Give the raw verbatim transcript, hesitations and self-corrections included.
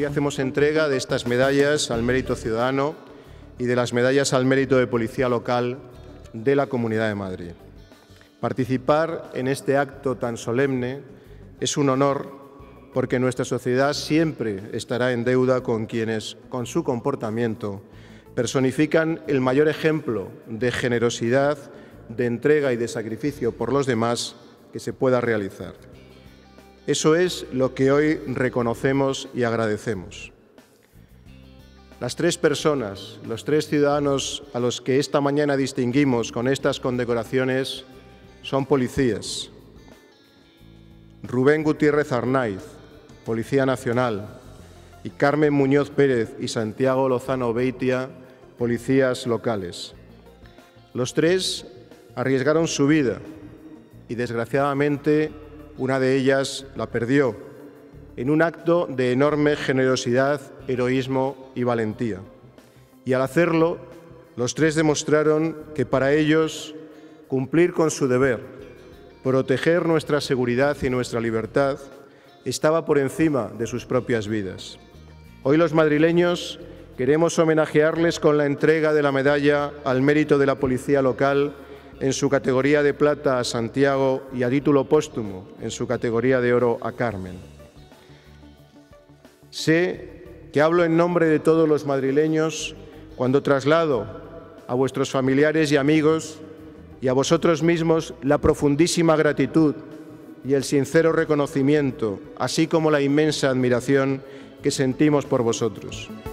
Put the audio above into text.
hoy hacemos entrega de estas medallas al mérito ciudadano y de las medallas al mérito de policía local de la Comunidad de Madrid. Participar en este acto tan solemne es un honor porque nuestra sociedad siempre estará en deuda con quienes, con su comportamiento, personifican el mayor ejemplo de generosidad, de entrega y de sacrificio por los demás que se pueda realizar. Eso es lo que hoy reconocemos y agradecemos. Las tres personas, los tres ciudadanos a los que esta mañana distinguimos con estas condecoraciones son policías. Rubén Gutiérrez Arnaiz, Policía Nacional, y Carmen Muñoz Pérez y Santiago Lozano Beitia, policías locales. Los tres arriesgaron su vida y, desgraciadamente, una de ellas la perdió en un acto de enorme generosidad, heroísmo y valentía. Y al hacerlo, los tres demostraron que para ellos cumplir con su deber, proteger nuestra seguridad y nuestra libertad, estaba por encima de sus propias vidas. Hoy los madrileños queremos homenajearles con la entrega de la medalla al mérito de la policía local en su categoría de plata a Santiago y a título póstumo en su categoría de oro a Carmen. Sé que hablo en nombre de todos los madrileños cuando traslado a vuestros familiares y amigos y a vosotros mismos la profundísima gratitud y el sincero reconocimiento, así como la inmensa admiración que sentimos por vosotros.